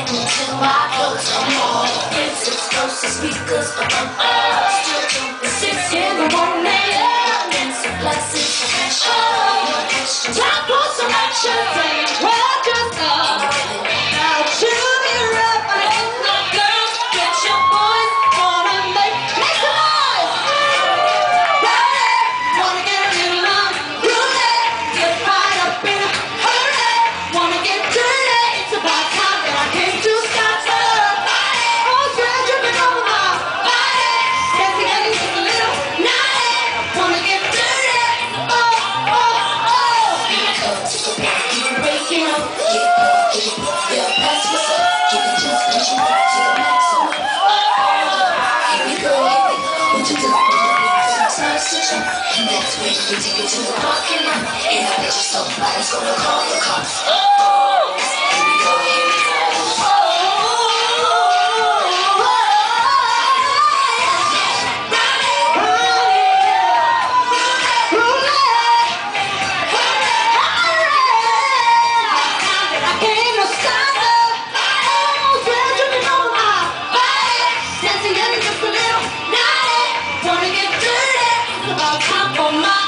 Till my clothes are more. It's explosive speakers. Still jumping 6 in the morning. And some glasses of passion. Time for some action. Well, just now cheer me up. Girls, get your boys. Wanna make some noise. Wanna get a little unruly. Get right up in a hurry. Wanna get dirty. It's about time that I came to start somebody. Oh, sweat dripping over my body. Dancing and just a little naughty. Wanna get dirty. Oh, oh, oh. Because you're waking up. Get up, yeah, that's what's up. Give it just push it back to the maximum. Here we go. What you do? Start to jump, and that's when you take it to the parking lot. And I bet you somebody's gonna call the cops. Oh, here we go, here we go. Dancing and just a little naughty. Wanna get dirty. It's about time for my